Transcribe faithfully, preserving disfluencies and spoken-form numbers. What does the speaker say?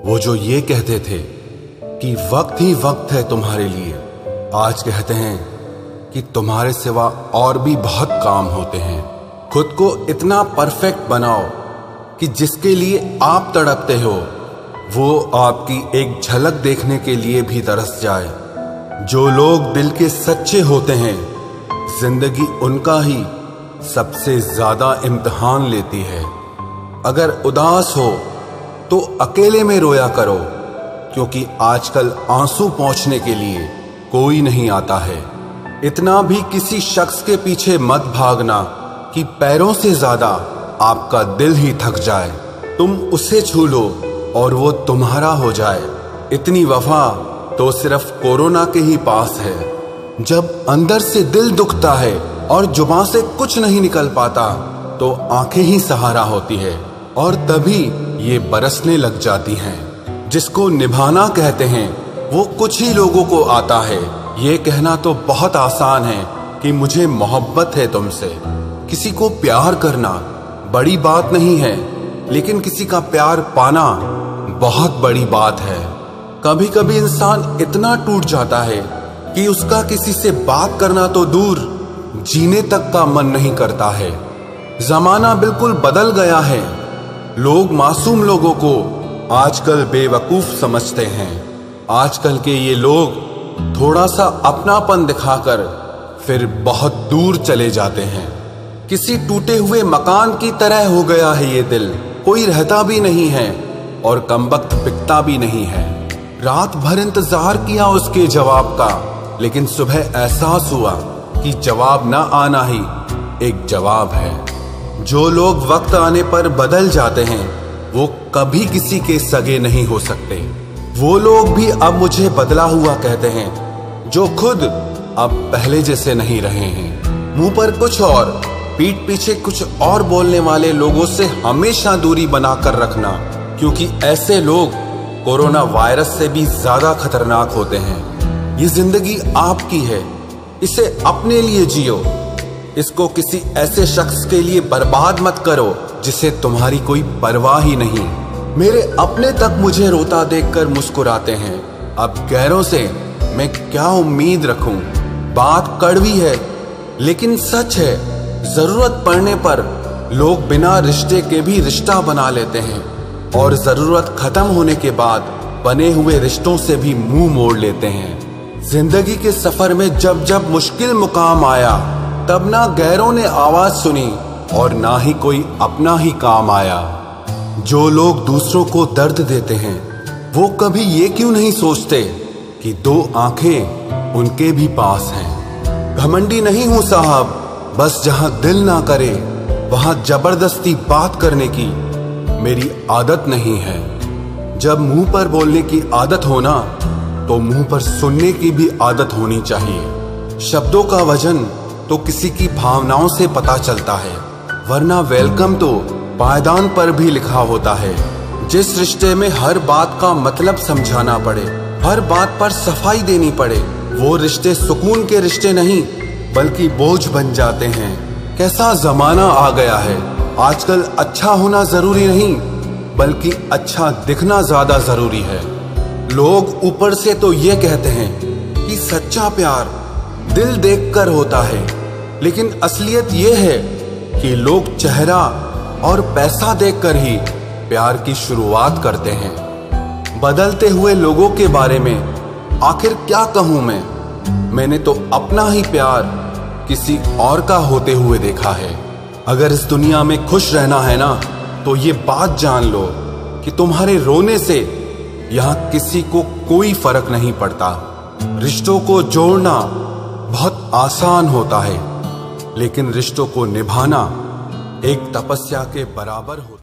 वो जो ये कहते थे कि वक्त ही वक्त है तुम्हारे लिए, आज कहते हैं कि तुम्हारे सिवा और भी बहुत काम होते हैं। खुद को इतना परफेक्ट बनाओ कि जिसके लिए आप तड़पते हो वो आपकी एक झलक देखने के लिए भी तरस जाए। जो लोग दिल के सच्चे होते हैं, जिंदगी उनका ही सबसे ज्यादा इम्तिहान लेती है। अगर उदास हो तो अकेले में रोया करो, क्योंकि आजकल आंसू पोंछने के लिए कोई नहीं आता है। इतना भी किसी शख्स के पीछे मत भागना कि पैरों से ज्यादा आपका दिल ही थक जाए। तुम उसे छू लो और वो तुम्हारा हो जाए। इतनी वफा तो सिर्फ कोरोना के ही पास है। जब अंदर से दिल दुखता है और जुबान से कुछ नहीं निकल पाता तो आंखें ही सहारा होती है, और तभी ये बरसने लग जाती हैं। जिसको निभाना कहते हैं वो कुछ ही लोगों को आता है। ये कहना तो बहुत आसान है कि मुझे मोहब्बत है तुमसे। किसी को प्यार करना बड़ी बात नहीं है, लेकिन किसी का प्यार पाना बहुत बड़ी बात है। कभी कभी इंसान इतना टूट जाता है कि उसका किसी से बात करना तो दूर, जीने तक का मन नहीं करता है। जमाना बिल्कुल बदल गया है। लोग मासूम लोगों को आजकल बेवकूफ समझते हैं। आजकल के ये लोग थोड़ा सा अपनापन दिखाकर फिर बहुत दूर चले जाते हैं। किसी टूटे हुए मकान की तरह हो गया है ये दिल। कोई रहता भी नहीं है और कमबख्त बिकता भी नहीं है। रात भर इंतजार किया उसके जवाब का, लेकिन सुबह एहसास हुआ कि जवाब ना आना ही एक जवाब है। जो लोग वक्त आने पर बदल जाते हैं वो कभी किसी के सगे नहीं हो सकते। वो लोग भी अब मुझे बदला हुआ कहते हैं, जो खुद अब पहले जैसे नहीं रहे हैं। मुंह पर कुछ और पीठ पीछे कुछ और बोलने वाले लोगों से हमेशा दूरी बनाकर रखना, क्योंकि ऐसे लोग कोरोना वायरस से भी ज्यादा खतरनाक होते हैं। ये जिंदगी आपकी है, इसे अपने लिए जियो। इसको किसी ऐसे शख्स के लिए बर्बाद मत करो जिसे तुम्हारी कोई परवाह ही नहीं। मेरे अपने तक मुझे रोता देखकर मुस्कुराते हैं। अब गैरों से मैं क्या उम्मीद रखूं? बात कड़वी है लेकिन सच है। जरूरत पड़ने पर लोग बिना रिश्ते के भी रिश्ता बना लेते हैं, और जरूरत खत्म होने के बाद बने हुए रिश्तों से भी मुंह मोड़ लेते हैं। जिंदगी के सफर में जब जब मुश्किल मुकाम आया, तब ना गैरों ने आवाज सुनी और ना ही कोई अपना ही काम आया। जो लोग दूसरों को दर्द देते हैं वो कभी ये क्यों नहीं सोचते कि दो आंखें उनके भी पास हैं। घमंडी नहीं हूं साहब, बस जहां दिल ना करे वहां जबरदस्ती बात करने की मेरी आदत नहीं है। जब मुंह पर बोलने की आदत होना तो मुंह पर सुनने की भी आदत होनी चाहिए। शब्दों का वजन तो किसी की भावनाओं से पता चलता है, वरना वेलकम तो पायदान पर भी लिखा होता है। जिस रिश्ते में हर बात का मतलब समझाना पड़े, हर बात पर सफाई देनी पड़े, वो रिश्ते सुकून के रिश्ते नहीं बल्कि बोझ बन जाते हैं। कैसा जमाना आ गया है। आजकल अच्छा होना जरूरी नहीं बल्कि अच्छा दिखना ज्यादा जरूरी है। लोग ऊपर से तो ये कहते हैं कि सच्चा प्यार दिल देखकर होता है, लेकिन असलियत ये है कि लोग चेहरा और पैसा देखकर ही प्यार की शुरुआत करते हैं। बदलते हुए लोगों के बारे में आखिर क्या कहूं मैं? मैंने तो अपना ही प्यार किसी और का होते हुए देखा है। अगर इस दुनिया में खुश रहना है ना, तो ये बात जान लो कि तुम्हारे रोने से यहाँ किसी को कोई फर्क नहीं पड़ता। रिश्तों को जोड़ना बहुत आसान होता है, लेकिन रिश्तों को निभाना एक तपस्या के बराबर हो